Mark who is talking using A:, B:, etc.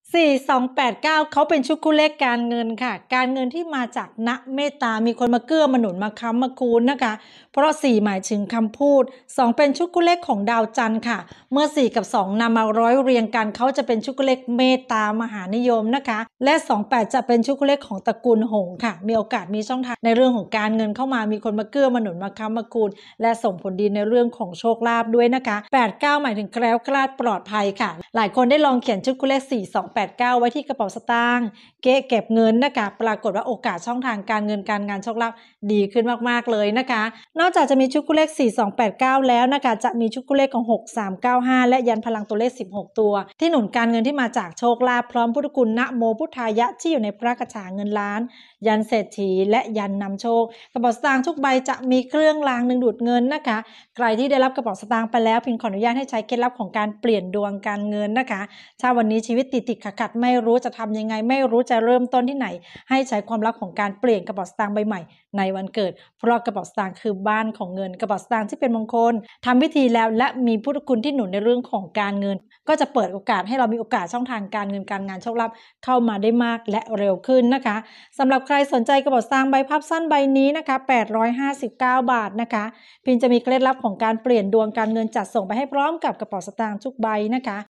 A: 4289เขาเป็นชุดคู่เลขการเงินค่ะการเงินที่มาจากณเมตตามีคนมาเกื้อมาหนุนมาค้ำมาคูณนะคะเพราะ4หมายถึงคำพูด2เป็นชุดคู่เลขของดาวจันทร์ค่ะเมื่อ4กับ2นำมาร้อยเรียงกันเขาจะเป็นชุดคู่เลขเมตตามหานิยมนะคะและ28จะเป็นชุดคู่เลขของตระกูลหงส์ค่ะมีโอกาสมีช่องทางในเรื่องของการเงินเข้ามามีคนมาเกื้อมาหนุนมาค้ำมาคูณและส่งผลดีในเรื่องของโชคลาภด้วยนะคะ89หมายถึงแคล้วคลาดปลอดภัยค่ะหลายคนได้ลองเขียนชุดคู่เลข4289ไว้ที่กระเป๋าสตางค์เก็บเงินนะคะปรากฏว่าโอกาสช่องทางการเงินการงานโชคลาภดีขึ้นมากๆเลยนะคะนอกจากจะมีชุดคู่เลข4289แล้วนะคะจะมีชุดคู่เลขของ6395และยันพลังตัวเลข16ตัวที่หนุนการเงินที่มาจากโชคลาภพร้อมพุทธคุณนะโมพุทธายะที่อยู่ในพระคาถาเงินล้านยันเศรษฐีและยันนำโชคกระเป๋าสตางค์ทุกใบจะมีเครื่องรางดึงดูดเงินนะคะใครที่ได้รับกระเป๋าสตางค์ไปแล้วพิมขออนุญาตให้ใช้เคล็ดลับของการเปลี่ยนดวงการเงินนะคะถ้าวันนี้ชีวิตติดขัดไม่รู้จะทำยังไงไม่รู้จะเริ่มต้นที่ไหนให้ใช้ความลับของการเปลี่ยนกระเป๋าสตางค์ใบใหม่ในวันเกิดเพราะกระเป๋าสตางค์คือบ้านของเงินกระเป๋าสตางค์ที่เป็นมงคลทำพิธีแล้วและมีพุทธคุณที่หนุนในเรื่องของการเงินก็จะเปิดโอกาสให้เรามีโอกาสช่องทางการเงินการงานโชคลาภเข้ามาได้มากและเร็วขึ้นนะคะสำหรับใครสนใจกระเป๋าสตางค์ใบพับสั้นใบนี้นะคะ859 บาทนะคะพิมจะมีเคล็ดลับของการเปลี่ยนดวงการเงินจัดส่งไปให้พร้อมกับกระเป๋าสตางค์ทุกใบนะคะ